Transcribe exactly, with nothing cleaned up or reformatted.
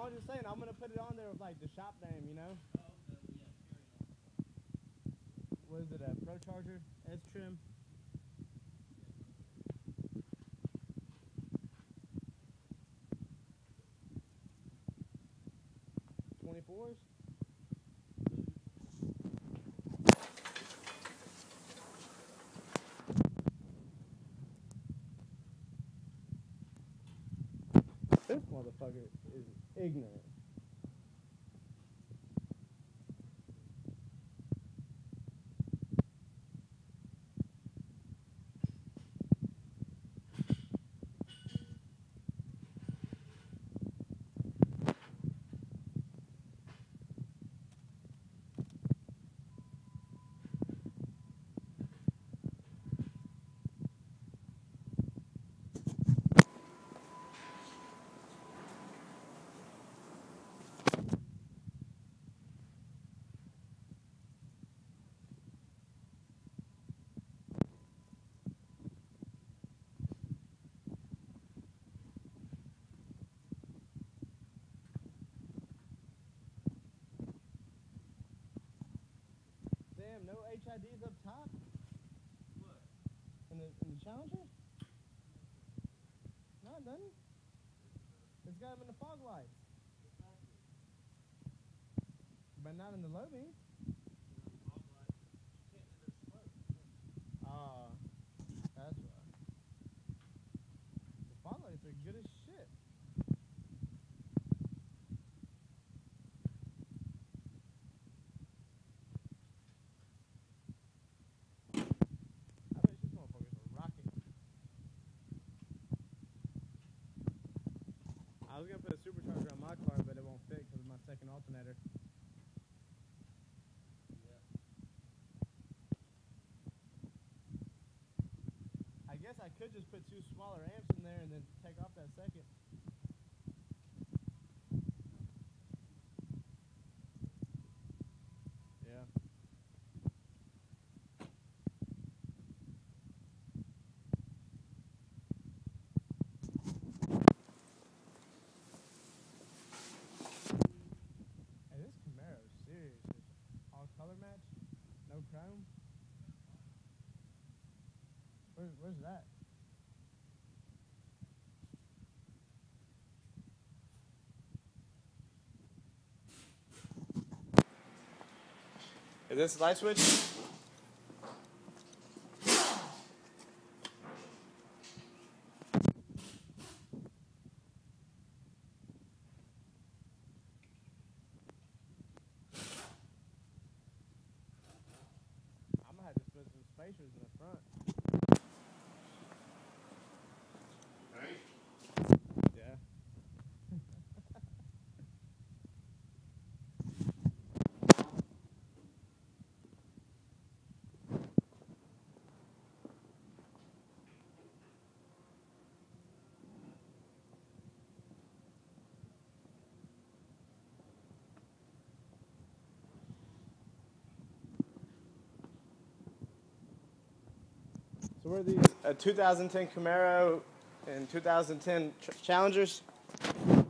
I was just saying, I'm gonna put it on there with like the shop name, you know. Oh, okay, yeah, What is it? A Pro Charger S trim. twenty-fours. This motherfucker is ignorant. Damn, no H I Ds up top? What? In the, in the Challenger? No, it doesn't. It's got them in the fog lights. But not in the low beam. Ah, that's right. The fog lights are good as shit. I bet this motherfucker's a rocket. I was gonna put a supercharger on my car, but it won't fit because of my second alternator. I guess I could just put two smaller amps in there and then take off that second. Yeah. Hey, this Camaro is serious. It's all color match, no chrome. Where, where's that? Is this a light switch? I'm gonna have to put some spacers in the front. Right? Yeah. So where are these? A two thousand ten Camaro and two thousand ten Ch Challengers.